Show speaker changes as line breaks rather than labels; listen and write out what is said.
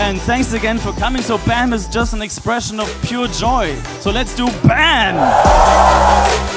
and thanks again for coming. So BAM is just an expression of pure joy. So let's do BAM!